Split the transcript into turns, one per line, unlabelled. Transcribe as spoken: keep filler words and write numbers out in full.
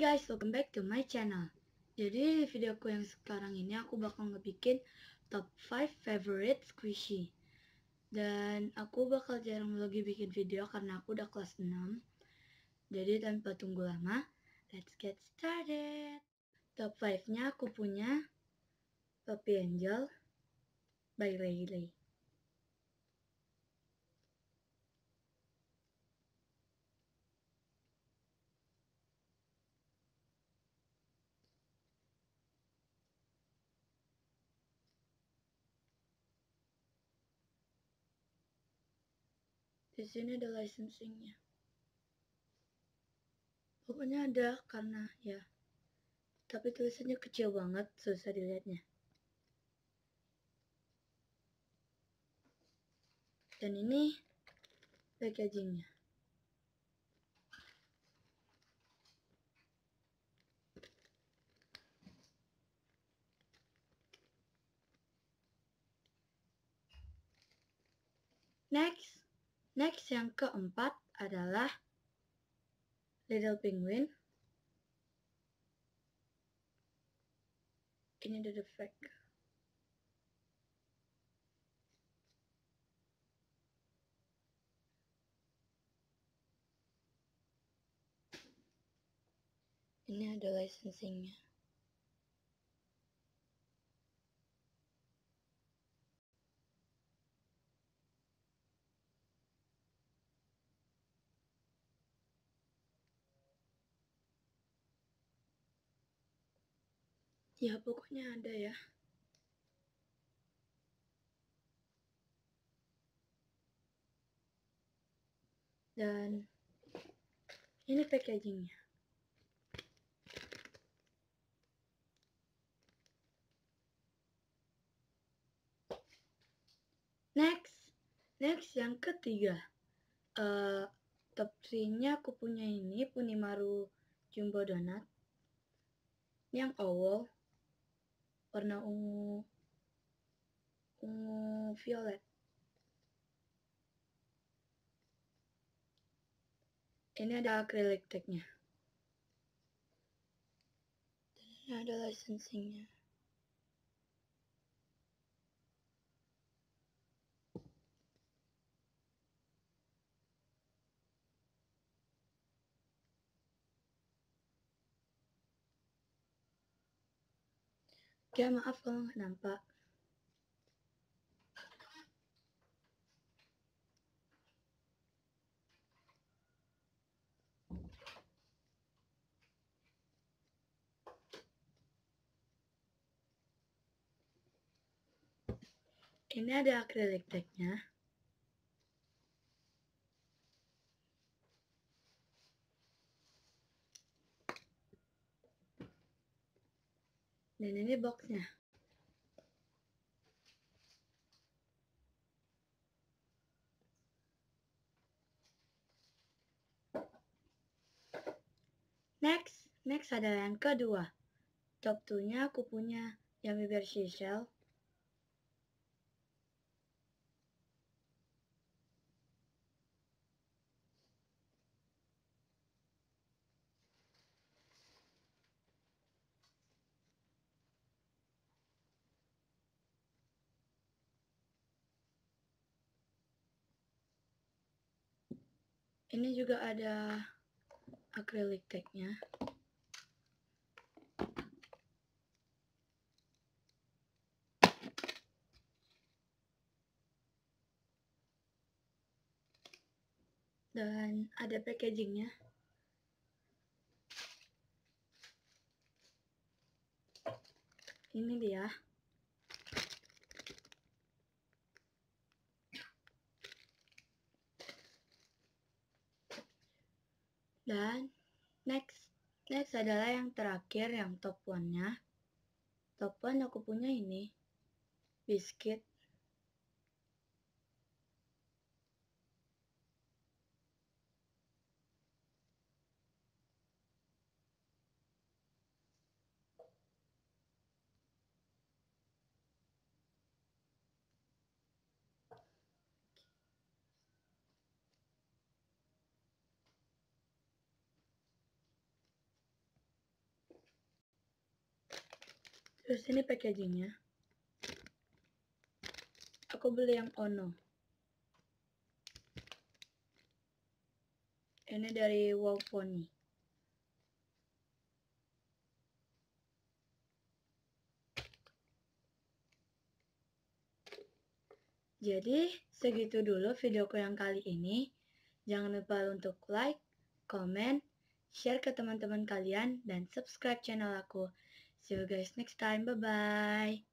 guys, welcome back to my channel. Jadi di videoku yang sekarang ini aku bakal ngebikin top five favorite squishy. Dan aku bakal jarang lagi bikin video karena aku udah kelas enam. Jadi tanpa tunggu lama, let's get started. Top five nya aku punya Poppy Angel by Riley. Di sini ada licensingnya. Pokoknya ada karena ya, tapi tulisannya kecil banget, susah dilihatnya. Dan ini packagingnya. Next, next yang keempat adalah Little Penguin. Ini ada defect. Ini ada licensingnya. Ya pokoknya ada ya. Dan ini packagingnya. Next, next yang ketiga. Uh, top three nya aku punya ini Punimaru Jumbo Donut. Ini yang oval, warna ungu, ungu violet. Ini ada acrylic tag-nya. Dan ini ada licensingnya. Ya maaf kalau nggak nampak. Ini ada acrylic tag-nya. Dan ini boxnya. Next, next adalah yang kedua. Top two nya aku punya Yummy Bear Seashell. Ini juga ada acrylic tag-nya. Dan ada packagingnya. Ini dia. Dan next, next adalah yang terakhir, yang top one-nya. Top one aku punya ini, biskuit. Terus ini packagingnya. Aku beli yang Ono. Ini dari Wow Pony. Jadi, segitu dulu videoku yang kali ini. Jangan lupa untuk like, comment, share ke teman-teman kalian, dan subscribe channel aku. See you guys next time. Bye-bye.